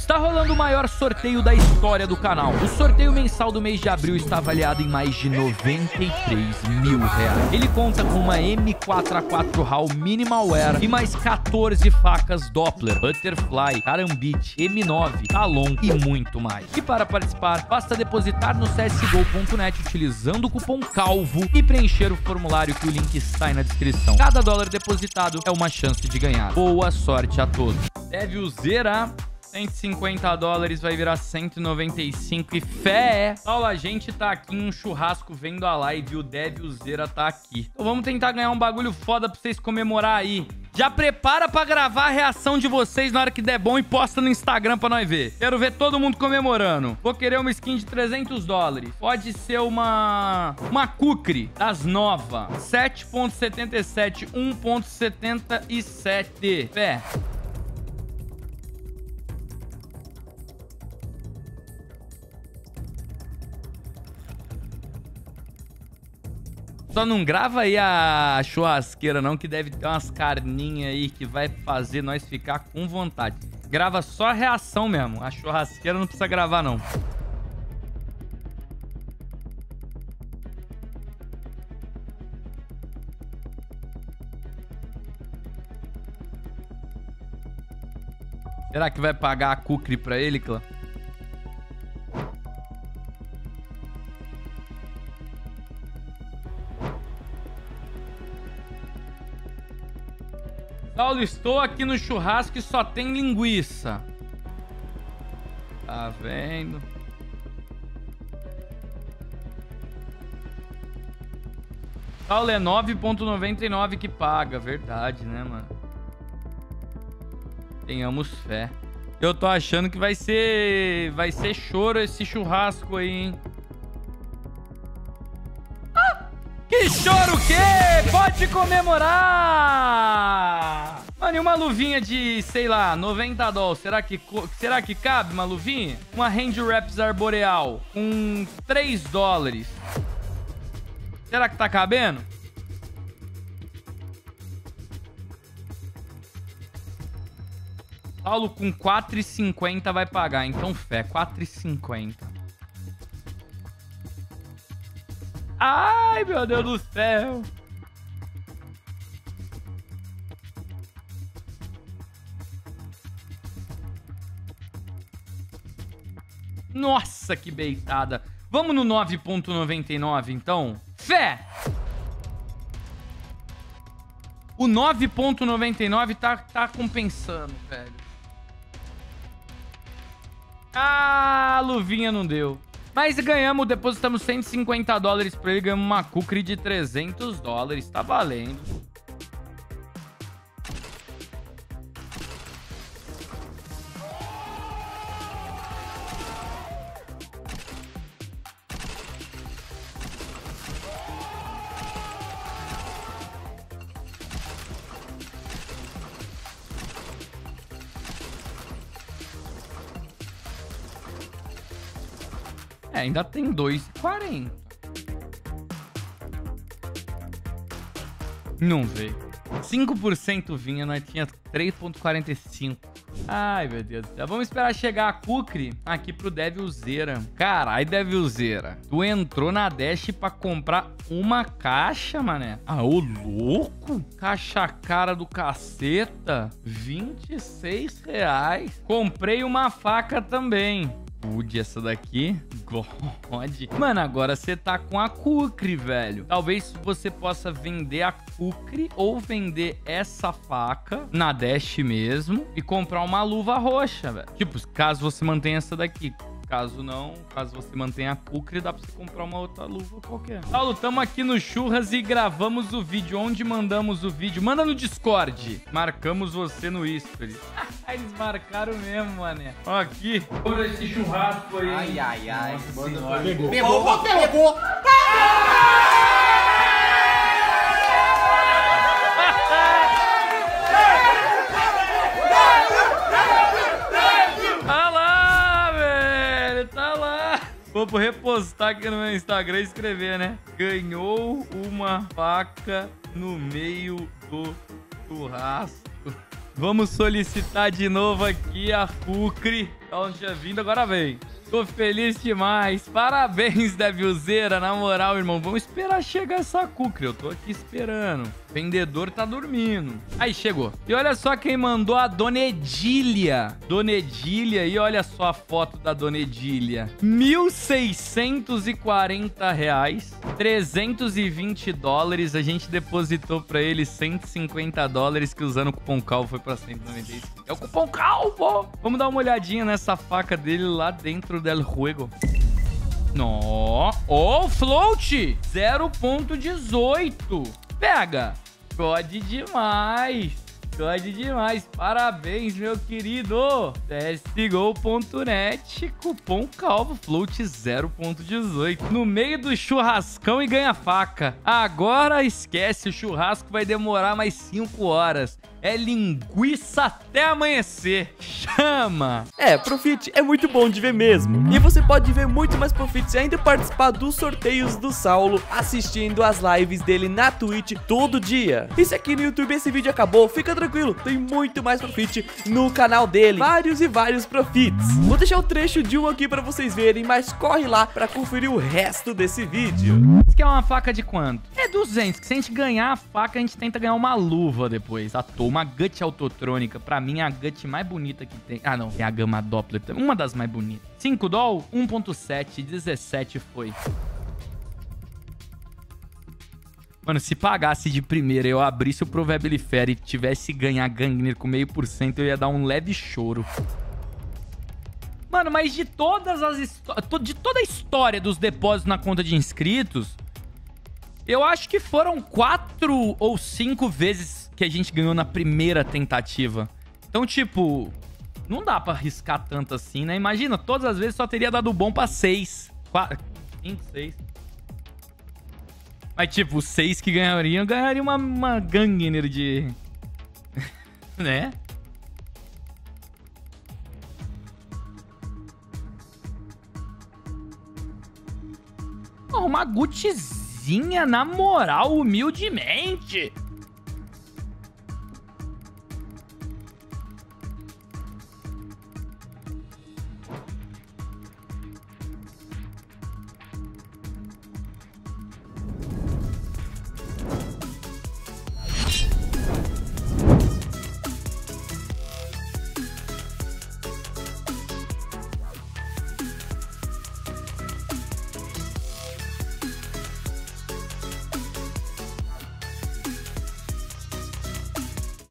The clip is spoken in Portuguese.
Está rolando o maior sorteio da história do canal. O sorteio mensal do mês de abril está avaliado em mais de 93 mil reais. Ele conta com uma M4A4 HAL Minimal Wear e mais 14 facas Doppler, Butterfly, Karambit, M9, Talon e muito mais. E para participar, basta depositar no csgo.net utilizando o cupom CALVO e preencher o formulário que o link está aí na descrição. Cada dólar depositado é uma chance de ganhar. Boa sorte a todos. Deve zerar 150 dólares, vai virar 195 e fé. Paulo, a gente tá aqui em um churrasco vendo a live e o Devilzeira tá aqui. Então vamos tentar ganhar um bagulho foda pra vocês comemorar aí. Já prepara pra gravar a reação de vocês na hora que der bom e posta no Instagram pra nós ver. Quero ver todo mundo comemorando. Vou querer uma skin de 300 dólares. Pode ser uma Kukri das nova. 7.77, 1.77. Fé. Só não grava aí a churrasqueira não, que deve ter umas carninhas aí que vai fazer nós ficar com vontade. Grava só a reação mesmo. A churrasqueira não precisa gravar não. Será que vai pagar a Kukri pra ele, clã? Saulo, estou aqui no churrasco e só tem linguiça. Tá vendo? Saulo, é 9,99 que paga. Verdade, né, mano? Tenhamos fé. Eu tô achando que vai ser choro esse churrasco aí, hein? Que choro o quê? Pode comemorar! Mano, e uma luvinha de, sei lá, 90 dólares. Será que cabe uma luvinha? Uma Hand Wraps Arboreal com 3 dólares. Será que tá cabendo? Paulo com 4,50 vai pagar. Então, fé, 4,50. Ai, meu Deus do céu. Nossa, que beitada. Vamos no 9,99, então? Fé! O 9,99 tá compensando, velho. Ah, a luvinha não deu. Mas ganhamos, depositamos 150 dólares pra ele, ganhamos uma Kukri de 300 dólares. Tá valendo. É, ainda tem 2,40. Não veio. 5% vinha, nós tinha 3,45. Ai, meu Deus do céu. Vamos esperar chegar a Kukri aqui pro Devilzeira. Carai, Devilzeira. Tu entrou na Dash pra comprar uma caixa, mané. Ah, ô louco. Caixa cara do caceta. 26 reais. Comprei uma faca também. Pude essa daqui. God. Mano, agora você tá com a Kukri, velho. Talvez você possa vender a Kukri ou vender essa faca na Dash mesmo e comprar uma luva roxa, velho. Tipo, caso você mantenha essa daqui. Caso não, caso você mantenha a Kukri, dá pra você comprar uma outra luva qualquer. Paulo, tamo aqui no Churras e gravamos o vídeo. Onde mandamos o vídeo? Manda no Discord. Marcamos você no Whisper. Eles marcaram mesmo, mané. Ó aqui. Por esse churrasco aí. Ai, ai, ai. Nossa, Pegou. Vou repostar aqui no meu Instagram e escrever, né? Ganhou uma faca no meio do churrasco. Vamos solicitar de novo aqui a Fucre. Ela não tinha vindo, agora vem. Tô feliz demais. Parabéns, Devilzeira. Na moral, irmão, vamos esperar chegar essa Fucre. Eu tô aqui esperando. O vendedor tá dormindo. Aí, chegou. E olha só quem mandou, a Dona Edília. Dona Edília. E olha só a foto da Dona Edília. R$1.640. 320 dólares. A gente depositou pra ele 150 dólares, que usando o cupom CALVO foi pra 195. É o cupom CALVO! Vamos dar uma olhadinha nessa faca dele lá dentro del juego. Nó. Oh, float! 0.18. Pega. Gode demais. Gode demais. Parabéns, meu querido. CSGO.net. Cupom CALVO. Float 0.18. No meio do churrascão e ganha faca. Agora esquece. O churrasco vai demorar mais 5 horas. É linguiça até amanhecer. Chama! Profit é muito bom de ver mesmo. E você pode ver muito mais Profits e ainda participar dos sorteios do Saulo, assistindo as lives dele na Twitch todo dia. E se aqui no YouTube esse vídeo acabou, fica tranquilo, tem muito mais Profit no canal dele. Vários e vários Profits. Vou deixar o trecho de um aqui pra vocês verem, mas corre lá pra conferir o resto desse vídeo. Isso aqui é uma faca de quanto? É 200, que se a gente ganhar a faca, a gente tenta ganhar uma luva depois, à toa. Uma Gut autotrônica, pra mim é a Gut mais bonita que tem. Ah, não, tem a Gama Doppler, uma das mais bonitas. 5 doll, 1.7, 17 foi. Mano, se pagasse de primeira, eu abrisse o Provabilifera e tivesse ganhar Gangner com 0,5%, eu ia dar um leve choro. Mano, mas de todas as de toda a história dos depósitos na conta de inscritos, eu acho que foram 4 ou 5 vezes que a gente ganhou na primeira tentativa. Então, tipo, não dá pra arriscar tanto assim, né? Imagina, todas as vezes só teria dado bom pra 6. 4, 5, 6. Mas, tipo, os 6 que ganhariam uma Gangner de... né? Oh, uma Gutzinha, na moral, humildemente.